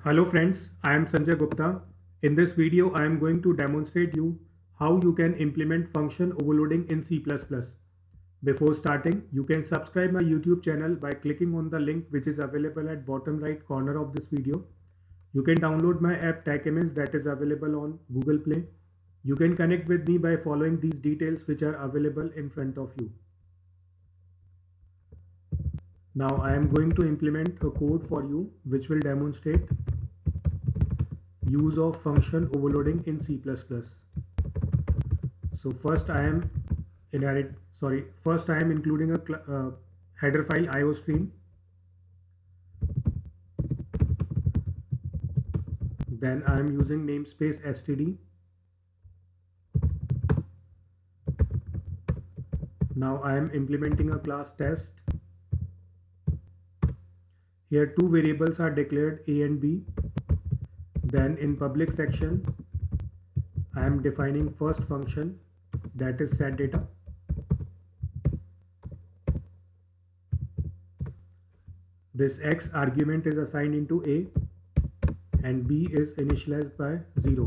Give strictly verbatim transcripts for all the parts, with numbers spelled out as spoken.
Hello friends, I am Sanjay Gupta. In this video, I am going to demonstrate you how you can implement function overloading in C plus plus. Before starting, you can subscribe my YouTube channel by clicking on the link which is available at bottom right corner of this video. You can download my app TechImage that is available on Google Play. You can connect with me by following these details which are available in front of you. Now I am going to implement a code for you which will demonstrate use of function overloading in C plus plus. So first I am inherit sorry first I am including a uh, header file iostream. Then I am using namespace std. Now I am implementing a class test. Here two variables are declared, a and b. Then in public section I am defining first function, that is setData. This x argument is assigned into a and b is initialized by zero.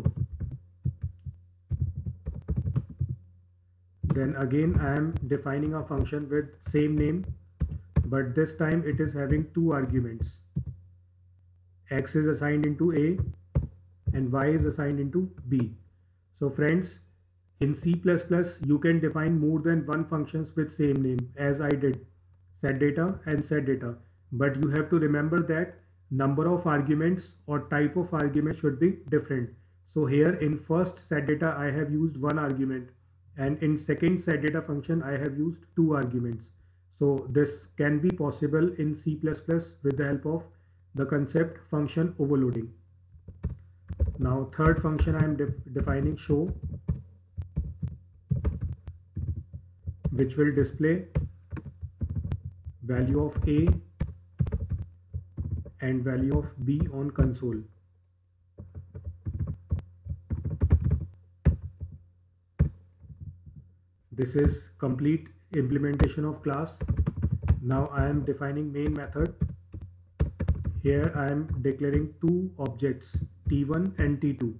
Then again I am defining a function with same name, but this time it is having two arguments. X is assigned into a and y is assigned into b. So friends, in C plus plus you can define more than one functions with same name, as I did, setData and setData. But you have to remember that number of arguments or type of argument should be different. So here in first setData I have used one argument, and in second setData function I have used two arguments. So this can be possible in C plus plus with the help of the concept function overloading. Now third function I am de defining show, which will display value of a and value of b on console. This is complete implementation of class. Now I am defining main method. Here I am declaring two objects, T one and T two.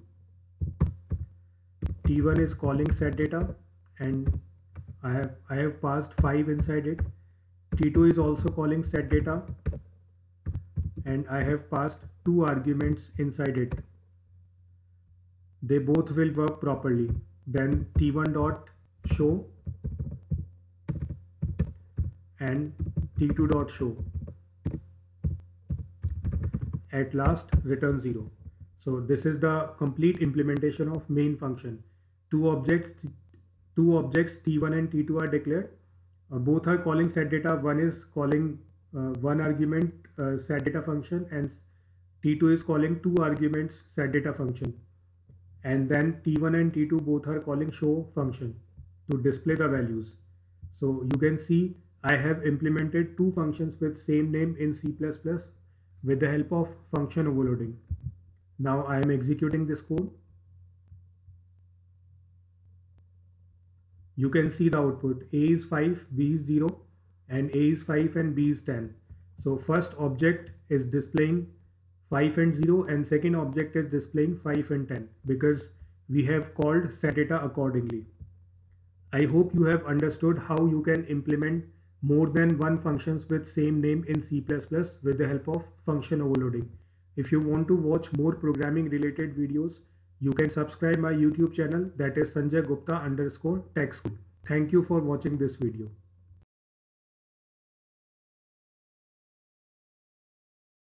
T one is calling setData and I have I have passed five inside it. T two is also calling setData and I have passed two arguments inside it. They both will work properly. Then T one dot show and T two dot show. At last return zero. So this is the complete implementation of main function. Two objects, two objects T one and T two are declared. Uh, both are calling setData. One is calling uh, one argument uh, setData function, and T two is calling two arguments setData function. And then T one and T two both are calling show function to display the values. So you can see I have implemented two functions with same name in C plus plus with the help of function overloading. Now I am executing this code. You can see the output. A is five, B is zero, and A is five and B is ten. So first object is displaying five and zero, and second object is displaying five and ten because we have called setData accordingly. I hope you have understood how you can implement more than one functions with same name in C plus plus with the help of function overloading. If you want to watch more programming related videos, you can subscribe my YouTube channel, that is Sanjay Gupta underscore Tech School. Thank you for watching this video.